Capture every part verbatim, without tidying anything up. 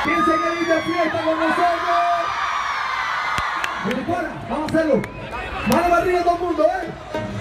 ¿Quién se quiere ir de fiesta con nosotros? Venezuela, vamos a hacerlo. Mano para arriba todo el mundo, ¿eh?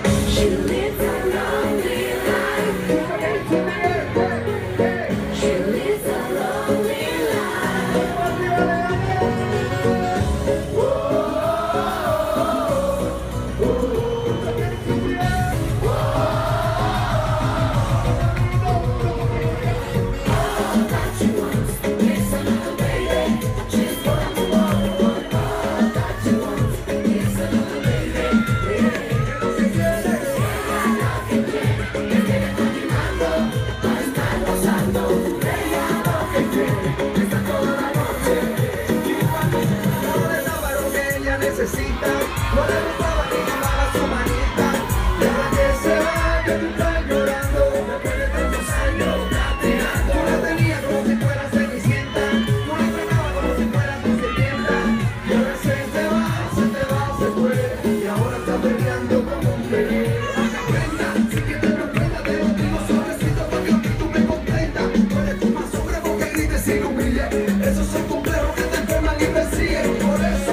Necesita, no le gustaba ni llamar a su manita. Deja que se vaya, tú estás llorando. Después de tantos años, gateando. Tú la tenías como si fuera cenicienta. Tú la tratabas como si fuera tu sirvienta. Y ahora se te va, se te va, se fue. Y ahora está peleando como un bebé. Aprenda, si quieres no aprenda, te lo digo suavecito para que tú me comprendas. No eres tú más hombre porque grites y humille. Esos son complejos que te enferman y persiguen. Por eso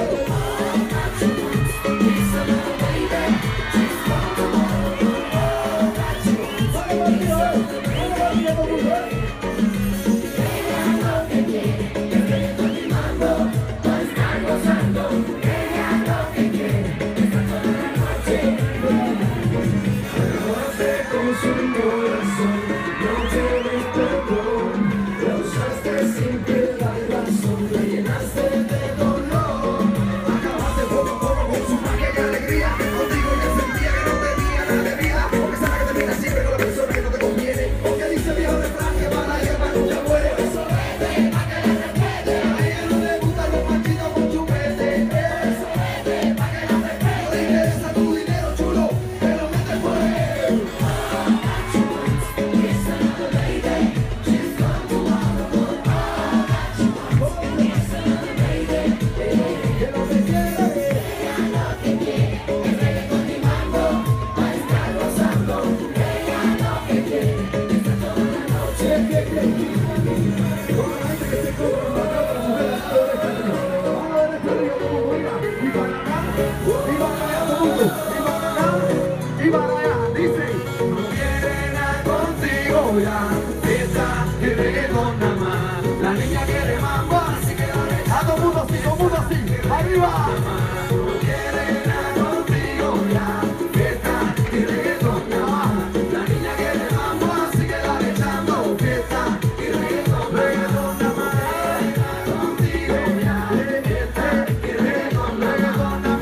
fiesta y reggaetón nada más. La niña quiere mambo, así que dale. A todo mundo así, todo mundo así. ¡Arriba! No quiere nada contigo ya. Fiesta y reggaetón nada más. La niña quiere mambo, así que dale echando. Fiesta y reggaetón, reggaetón nada más. Contigo ya. Fiesta y reggaetón, reggaetón nada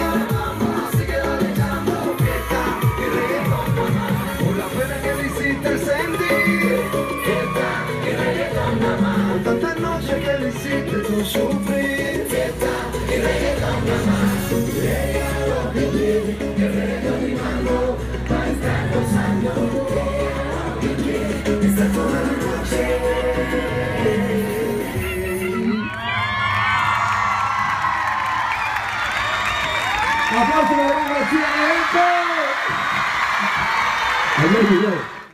más. Así que dale echando. Fiesta y reggaetón nada más. Por la pena que le hiciste sentir. Fiesta y reggaetón nada más. Por tantas noches que le hiciste tú sufrir. Fiesta y reggaetón nada más. Ella lo que quiere, que reggaetón y mambo va a estar gozando. Ella lo que quiere, está toda la noche. ¡Aplausos para Iván García, mi gente!